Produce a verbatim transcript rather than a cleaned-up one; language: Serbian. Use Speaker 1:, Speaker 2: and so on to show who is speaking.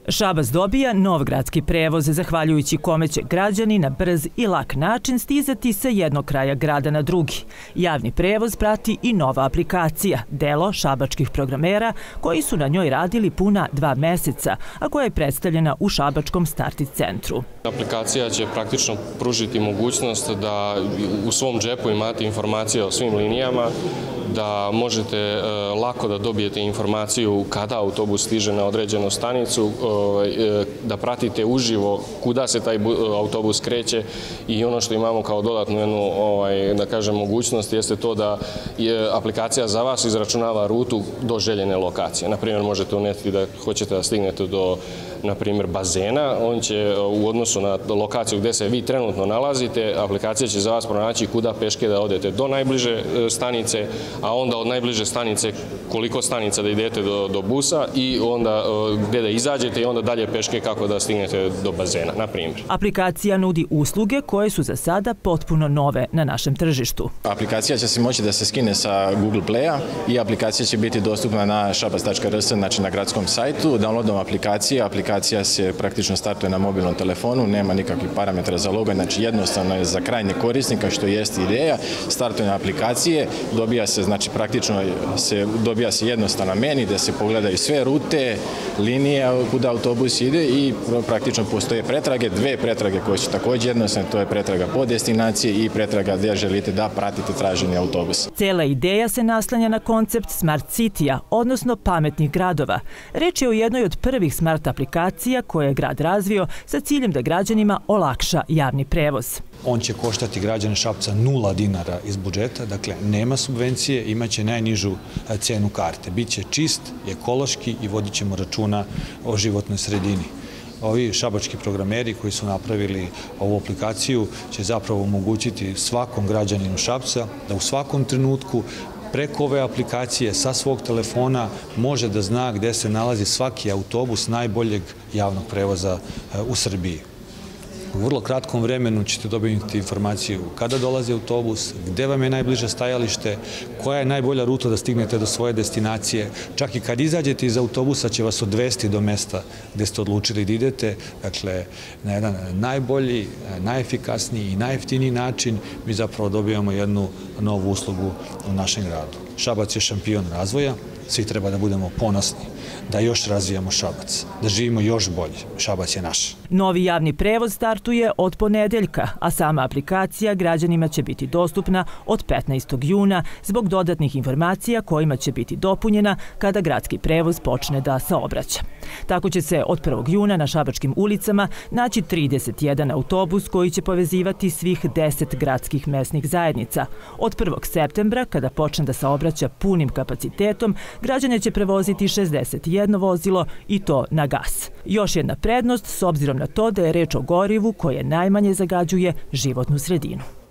Speaker 1: Šabac dobija nov gradski prevoz, zahvaljujući kome će građani na brz i lak način stizati sa jednog kraja grada na drugi. Javni prevoz prati i nova aplikacija, delo šabačkih programera koji su na njoj radili puna dva meseca, a koja je predstavljena u šabačkom Starti centru.
Speaker 2: Aplikacija će praktično pružiti mogućnost da u svom džepu imate informacije o svim linijama, da možete lako da dobijete informaciju kada autobus stiže na određenu stanicu, da pratite uživo kuda se taj autobus kreće i ono što imamo kao dodatnu jednu, da kažem, mogućnost jeste to da aplikacija za vas izračunava rutu do željene lokacije. Naprimjer, možete uneti da hoćete da stignete do, na primjer, bazena, on će u odnosu na lokaciju gde se vi trenutno nalazite, aplikacija će za vas pronaći kuda peške da odete do najbliže stanice, a onda od najbliže stanice koliko stanica da idete do, do busa i onda gde da izađete i onda dalje peške kako da stignete do bazena, na primjer.
Speaker 1: Aplikacija nudi usluge koje su za sada potpuno nove na našem tržištu.
Speaker 3: Aplikacija će se moći da se skine sa Google Playa i aplikacija će biti dostupna na šabac tačka r s, znači na gradskom sajtu. Downloadom aplikacije, aplikacija se praktično startuje na mobilnom telefonu, nema nikakvih parametra za login, znači jednostavno je za krajnje korisnika, što jeste ideja. Startuje na aplikacije, dobija se, znači praktično se dobija se jednostavna meni gde se pogledaju sve rute, linije kuda autobus ide i praktično postoje pretrage, dve pretrage koje su također jednostavne, to je pretraga po destinaciji i pretraga gde želite da pratite traženi autobus.
Speaker 1: Cela ideja se naslanja na koncept Smart City-a, odnosno pametnih gradova. Reč je o jednoj od prvih smart aplikacija koje je grad razvio sa ciljem da građanima olakša javni prevoz.
Speaker 4: On će koštati građane Šapca nula dinara iz budžeta, dakle nema subvencije, imaće najnižu cenu karte. Biće čist, ekološki i vodit ćemo računa o životnoj sredini. Ovi šabački programeri koji su napravili ovu aplikaciju će zapravo omogućiti svakom građaninu Šapca da u svakom trenutku preko ove aplikacije sa svog telefona može da zna gde se nalazi svaki autobus najboljeg javnog prevoza u Srbiji. U vrlo kratkom vremenu ćete dobiti informaciju kada dolazi autobus, gde vam je najbliže stajalište, koja je najbolja ruta da stignete do svoje destinacije. Čak i kad izađete iz autobusa će vas odvesti do mesta gde ste odlučili da idete. Dakle, na jedan najbolji, najefikasniji i najjeftiniji način mi zapravo dobijamo jednu novu uslugu u našem gradu. Šabac je šampion razvoja, svi treba da budemo ponosni, da još razvijamo Šabac, da živimo još bolje. Šabac je naš.
Speaker 1: Novi javni prevoz startuje od ponedeljka, a sama aplikacija građanima će biti dostupna od petnaestog juna zbog dodatnih informacija kojima će biti dopunjena kada gradski prevoz počne da saobraća. Tako će se od prvog juna na šabačkim ulicama naći trideset jedan autobus koji će povezivati svih deset gradskih mesnih zajednica. Od prvog septembra, kada počne da saobraća punim kapacitetom, građane će prevoziti šezdeset jedno vozilo i to na gas. Još jedna prednost s obzirom na to da je reč o gorivu koje najmanje zagađuje životnu sredinu.